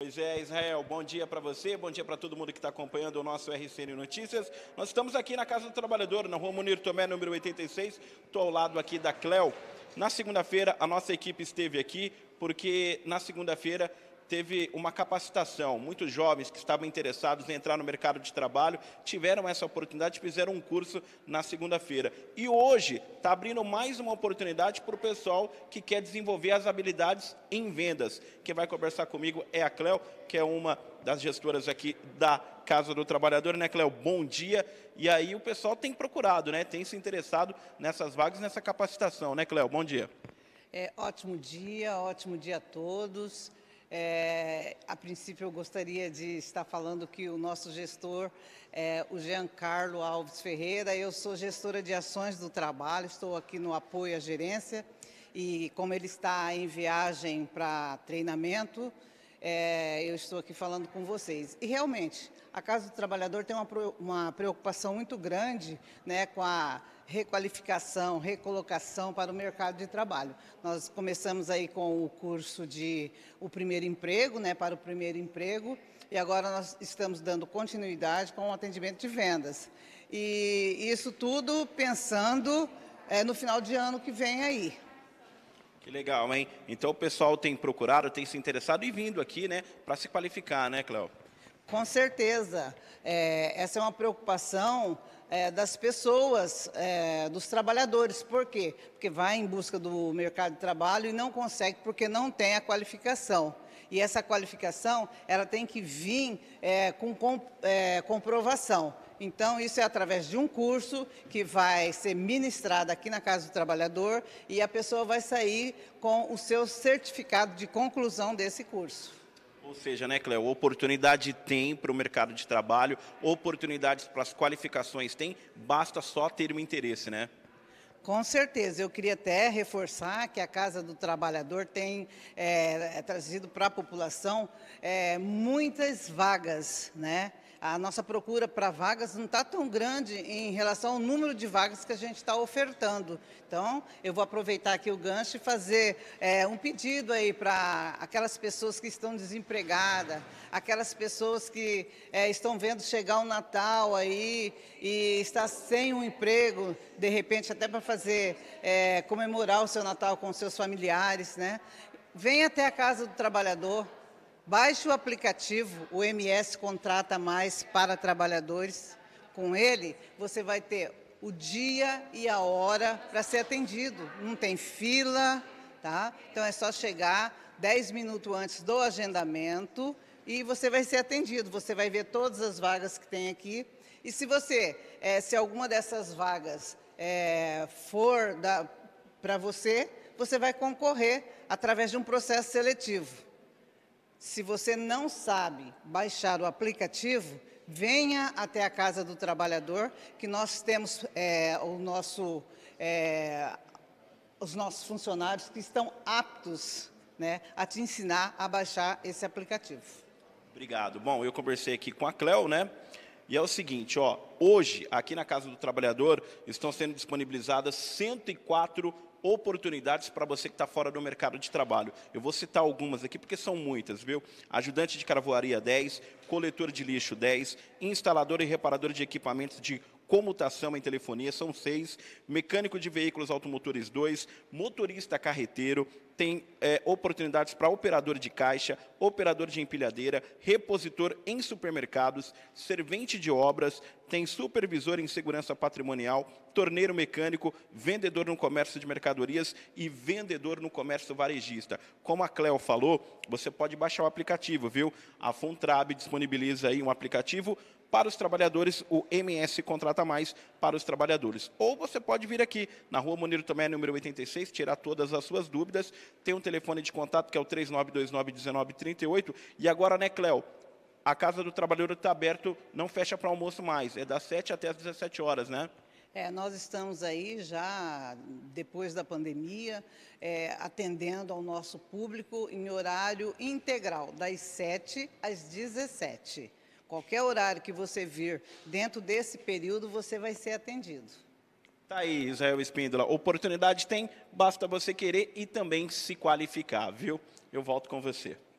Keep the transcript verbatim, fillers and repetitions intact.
Pois é, Israel, bom dia para você, bom dia para todo mundo que está acompanhando o nosso R C N Notícias. Nós estamos aqui na Casa do Trabalhador, na Rua Munir Tomé, número oitenta e seis. Estou ao lado aqui da Cleo. Na segunda-feira, a nossa equipe esteve aqui, porque na segunda-feira teve uma capacitação. Muitos jovens que estavam interessados em entrar no mercado de trabalho tiveram essa oportunidade, fizeram um curso na segunda-feira. E hoje está abrindo mais uma oportunidade para o pessoal que quer desenvolver as habilidades em vendas. Quem vai conversar comigo é a Cleo, que é uma das gestoras aqui da Casa do Trabalhador, né, Cleo? Bom dia. E aí o pessoal tem procurado, né, tem se interessado nessas vagas, nessa capacitação, né, Cleo? Bom dia. É, ótimo dia, ótimo dia a todos. É, a princípio, eu gostaria de estar falando que o nosso gestor é o Giancarlo Alves Ferreira. Eu sou gestora de ações do trabalho, estou aqui no apoio à gerência e como ele está em viagem para treinamento, é, eu estou aqui falando com vocês. E realmente, a Casa do Trabalhador tem uma, uma preocupação muito grande, né, com a requalificação, recolocação para o mercado de trabalho. Nós começamos aí com o curso de o primeiro emprego, né, para o primeiro emprego, e agora nós estamos dando continuidade com o atendimento de vendas. E isso tudo pensando é, no final de ano que vem aí. Que legal, hein? Então o pessoal tem procurado, tem se interessado e vindo aqui, né, para se qualificar, né, Cleo? Com certeza. É, essa é uma preocupação é, das pessoas, é, dos trabalhadores. Por quê? Porque vai em busca do mercado de trabalho e não consegue porque não tem a qualificação. E essa qualificação, ela tem que vir é, com, com é, comprovação. Então, isso é através de um curso que vai ser ministrado aqui na Casa do Trabalhador e a pessoa vai sair com o seu certificado de conclusão desse curso. Ou seja, né, Cleo, oportunidade tem para o mercado de trabalho, oportunidades para as qualificações tem, basta só ter um interesse, né? Com certeza. Eu queria até reforçar que a Casa do Trabalhador tem é, é trazido para a população é, muitas vagas, né? A nossa procura para vagas não está tão grande em relação ao número de vagas que a gente está ofertando. Então, eu vou aproveitar aqui o gancho e fazer é, um pedido aí para aquelas pessoas que estão desempregadas, aquelas pessoas que é, estão vendo chegar o Natal aí e está sem um emprego, de repente até para fazer, é, comemorar o seu Natal com seus familiares, né? Venha até a Casa do Trabalhador. Baixe o aplicativo, o M S Contrata Mais para Trabalhadores. Com ele, você vai ter o dia e a hora para ser atendido. Não tem fila, tá? Então é só chegar dez minutos antes do agendamento e você vai ser atendido. Você vai ver todas as vagas que tem aqui. E se você, é, se alguma dessas vagas é, for para você, você vai concorrer através de um processo seletivo. Se você não sabe baixar o aplicativo, venha até a Casa do Trabalhador, que nós temos é, o nosso, é, os nossos funcionários que estão aptos, né, a te ensinar a baixar esse aplicativo. Obrigado. Bom, eu conversei aqui com a Cleo, né? E é o seguinte, ó, hoje, aqui na Casa do Trabalhador, estão sendo disponibilizadas cento e quatro oportunidades para você que está fora do mercado de trabalho. Eu vou citar algumas aqui, porque são muitas, viu? Ajudante de carvoaria dez, coletor de lixo dez, instalador e reparador de equipamentos de comutação em telefonia, são seis, mecânico de veículos automotores dois, motorista carreteiro, tem é, oportunidades para operador de caixa, operador de empilhadeira, repositor em supermercados, servente de obras, tem supervisor em segurança patrimonial, torneiro mecânico, vendedor no comércio de mercadorias e vendedor no comércio varejista. Como a Cleo falou, você pode baixar o aplicativo, viu? A Fontrab disponibiliza aí um aplicativo para os trabalhadores, o M S Contrata Mais para os trabalhadores. Ou você pode vir aqui na Rua Munir Tomé, número oitenta e seis, tirar todas as suas dúvidas. Tem um telefone de contato que é o três nove dois nove, um nove três oito. E agora, né, Cleo? A Casa do Trabalhador está aberto, não fecha para almoço mais. É das sete até as dezessete horas, né? É, nós estamos aí já, depois da pandemia, é, atendendo ao nosso público em horário integral, das sete às dezessete. Qualquer horário que você vir dentro desse período, você vai ser atendido. Tá aí, Israel Espíndola. Oportunidade tem, basta você querer e também se qualificar, viu? Eu volto com você.